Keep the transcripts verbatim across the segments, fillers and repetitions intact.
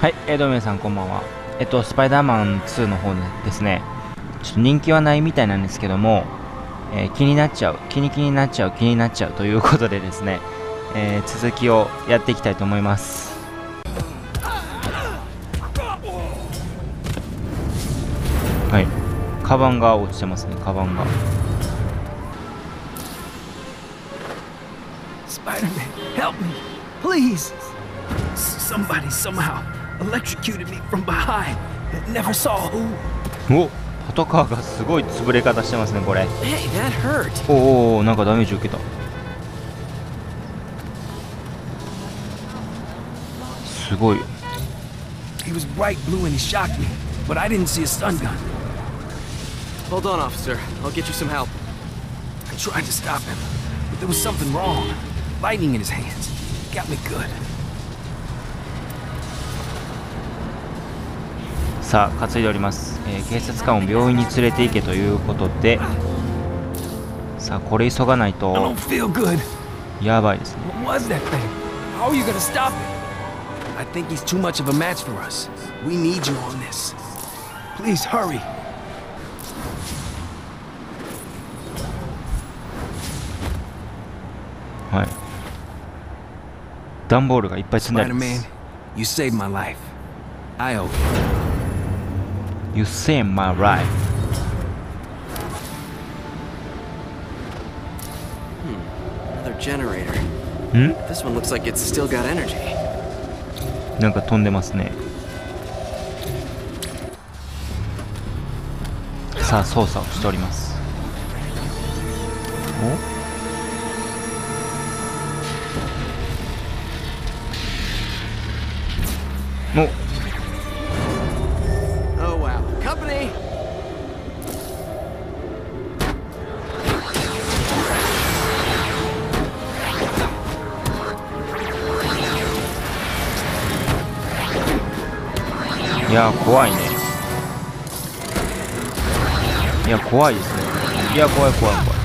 はい、えー、どうも皆さんこんばんは。えっと、スパイダーマンツーの方でですね、ちょっと人気はないみたいなんですけども、えー気になっちゃう、気に気になっちゃう、気になっちゃうということでですね、えー続きをやっていきたいと思います。はい、カバンが落ちてますね、カバンが。 Spider-Man, help me, please. S- Somebody somehow electrocuted me from behind. Never saw who. お、パトカーがすごい潰れ方してますね、これ。 Hey, that hurt. おーおー、なんかダメージ受けた。すごい。 He was bright blue and he shocked me, but I didn't see a stun gun. Hold on, officer. I'll get you some help. I tried to stop him, but there was something wrong. Lightning in his hands. Got me good. さあ、担いでおります、えー警察官を病院に連れて行けということで、さあ、これ急がない I と don't feel good. やばいですね。 What was that thing? How are you gonna stop it? I think he's too much of a match for us. We need you on this. Please hurry. はい、段ボールがいっぱい積んでありま Spider-Man, す。 you saved my life. I owe you. You saved my life. Another generator. ん This one looks like it's still got energy. なんか飛んでますね。さあ、操作をしております。おお Oh wow. Company! いやー、怖いね。いや、怖いですね。いや、怖い怖い怖い。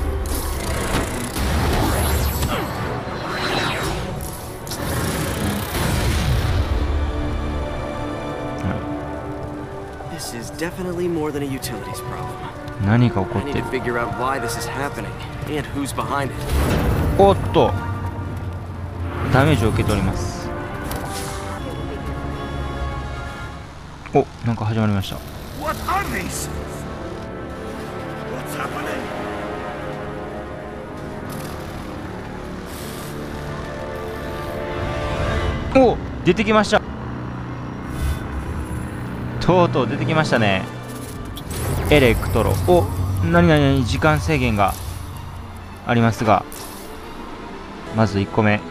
This is definitely more than a utilities problem. 何が起こ I っ need てる to figure out why this is happening and who's behind it. おっと、ダメージを受けております。お、なんか始まりました。 What are these? What's happening? お、出てきました。とうとう出てきましたね。エレクトロ。お、なになになに、時間制限がありますが、まずいっこめ。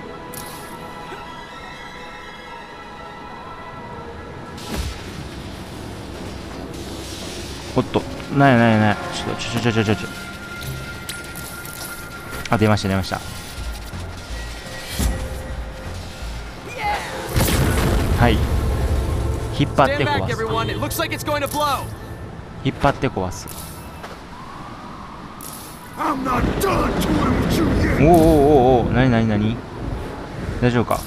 おっと、なやなやなや、ちょっと、ちょちょちょちょちょちょ。あ、出ました出ました。はい。引っ張って Stand back, 壊す。 everyone. It looks like it's going to blow. 引っ張って壊す。 I'm not done toying with you yet. おおおおお、なになになに、大丈夫か。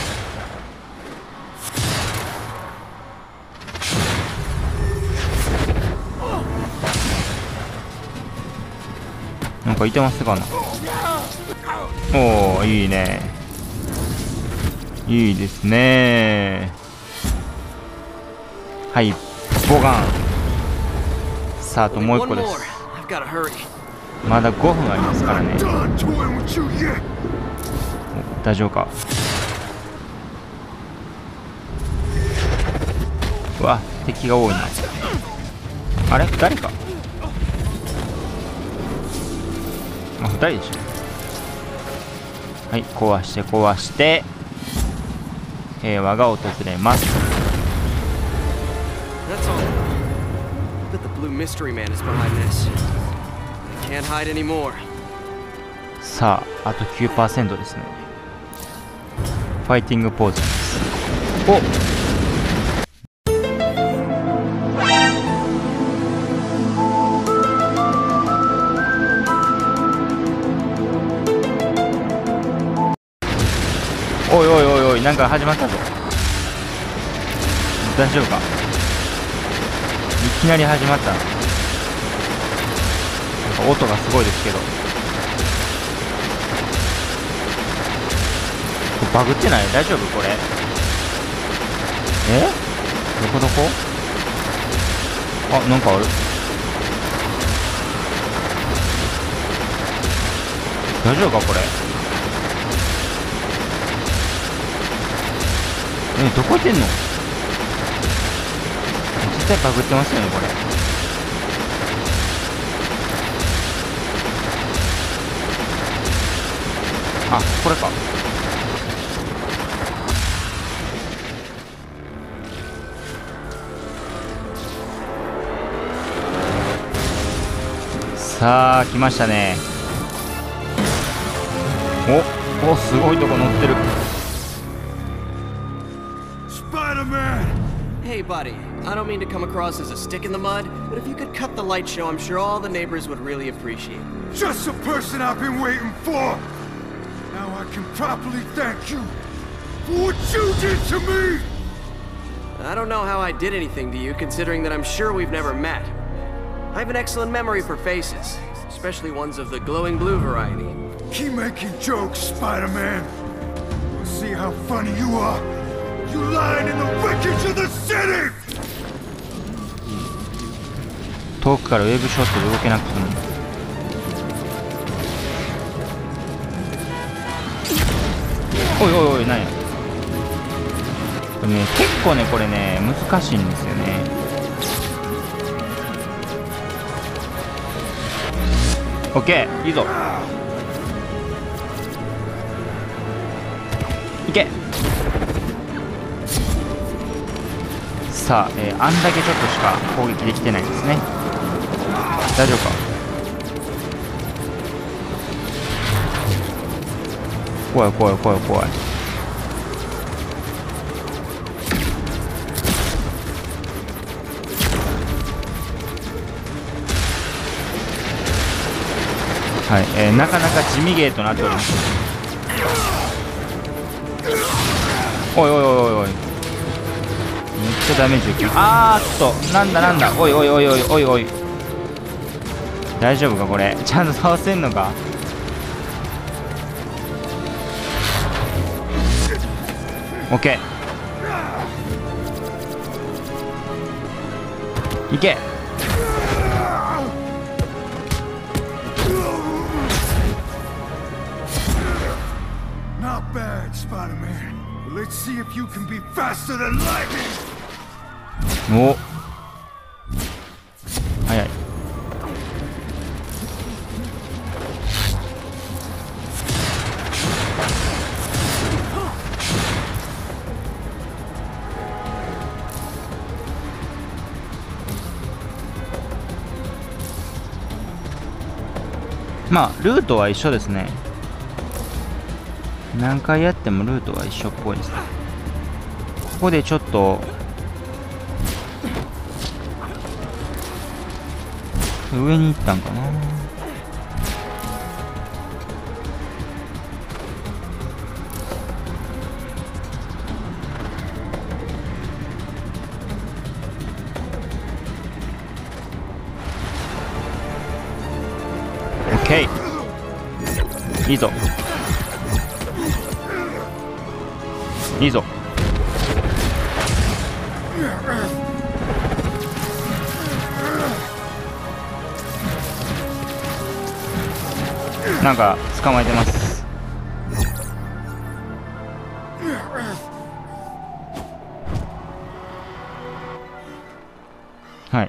なんかいてますかな。おお、いいね、いいですね。はい、ボガン。さあ、あと Only もう一 one 個で more. す。 I've got to hurry. まだごふんありますからね。 Done toying with you yet. お、大丈夫か。うわ、敵が多いな。あれ、誰か。あ、ふたりでしょ。はい、壊して壊して平和が訪れます。 That's all. I bet the blue mystery man is behind this. I can't hide anymore. さあ、あと きゅうパーセント ですね。ファイティングポーズです。お、おいおいおいおい、なんか始まったぞ。 大丈夫か。いきなり始まった。なんか音がすごいですけど、これバグってない？大丈夫これ？え？どこどこ？あ、なんかある。大丈夫かこれ？え、どこ行ってんの？絶対バグってますよねこれ。あ、これか。さあ来ましたね。おお、すごいとこ乗ってる。 Hey, buddy. I don't mean to come across as a stick in the mud, but if you could cut the light show, I'm sure all the neighbors would really appreciate it. Just the person I've been waiting for! Now I can properly thank you for what you did to me! I don't know how I did anything to you, considering that I'm sure we've never met. I have an excellent memory for faces, especially ones of the glowing blue variety. Keep making jokes, Spider-Man. We'll see how funny you are. You lying in the wreckage of the city! 遠くからウェブショットで動けなくても。おいおいおい、何やこれね。結構ねこれね難しいんですよね。オッケー、いいぞ。いけ。さあ、えー、あんだけちょっとしか攻撃できてないんですね。大丈夫か。怖い怖い怖い怖い。はい、えー、なかなか地味ゲーとなっております。おいおいおいおいおい、めっちゃダメージ受ける。あーっと、なんだなんだ、おいおいおいおいおいおい、大丈夫かこれ。ちゃんと倒せんのか。オッケー、いけ。 Not bad, Spider-Man. Let's see if you can be faster than lightning. お、早い。まあルートは一緒ですね。何回やってもルートは一緒っぽいですね。ここでちょっと上に行ったんかな。オッケー、いいぞいいぞ。なんか捕まえてます。はい。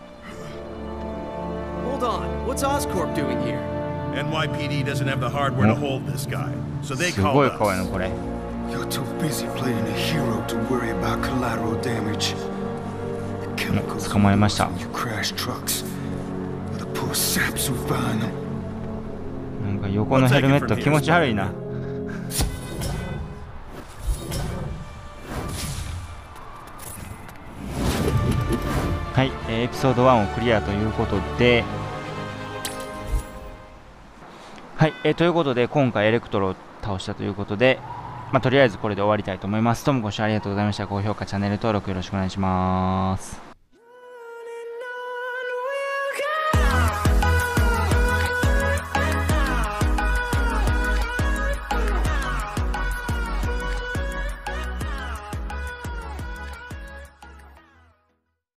Hold on, what's Oscorp doing here? N Y P D doesn't have the hardware to hold this guy, so they すご called い怖いの us. これ。 You're too busy playing a hero to worry about collateral damage. The chemicals 捕まえました。 you crash trucks. The poor saps who find them. なんか横のヘルメット気持ち悪いな。はい、えーエピソードワンをクリアということで、はい、えーということで今回エレクトロを倒したということで、 まあ、とりあえずこれで終わりたいと思います。どうもご視聴ありがとうございました。高評価、チャンネル登録よろしくお願いします。